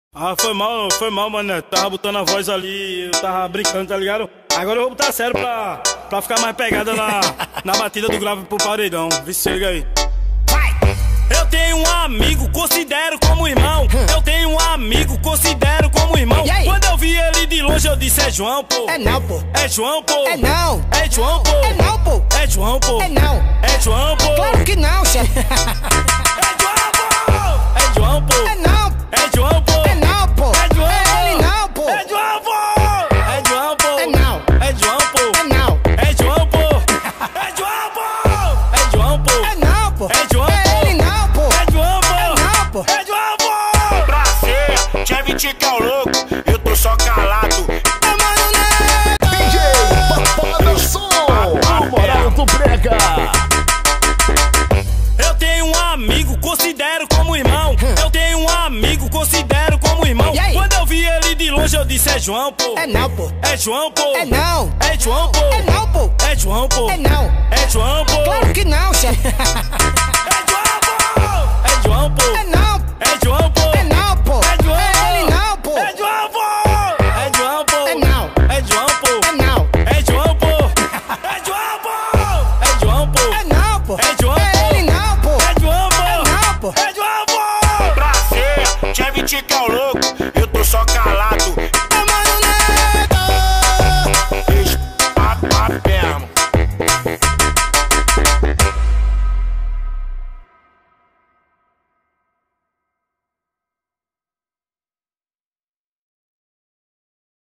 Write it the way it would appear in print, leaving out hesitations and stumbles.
Ah, foi mal, mané. Tava botando a voz ali, eu tava brincando, tá ligado? Agora eu vou botar sério pra ficar mais pegada na batida do grave pro paredão. Vê se liga aí. Eu tenho um amigo, considero como irmão. Eu tenho um amigo, considero como irmão. Quando eu vi ele de longe, eu disse: é João, pô. É não, pô. É João, pô. É não. É João, pô. É não, pô. É João, pô. É não. É João, pô. Claro que não, chefe. É João, pô. É João, pô. É não. É João, pô. É não, pô. É João, É ele não, pô. É João, pô. É João, pô. É não. É João, pô. É não. É João, pô. É João, pô. É João, pô. É não, pô. É João, É pô. ele não, pô. É João, pô. É não, pô. É João, pô. Pra ser, tinha 20 que é o louco, eu tô só calado. É mano, né? DJ Papada Som, o moral do brega. Eu tenho um amigo, considero como irmão. Eu tenho um amigo, considero como irmão. E aí? Quando eu vi ele de longe, eu disse: é João, pô. É não, pô. É João, pô. É não. É João, pô. É não, pô. É João, pô. É não. É João, pô. Claro que não, chefe.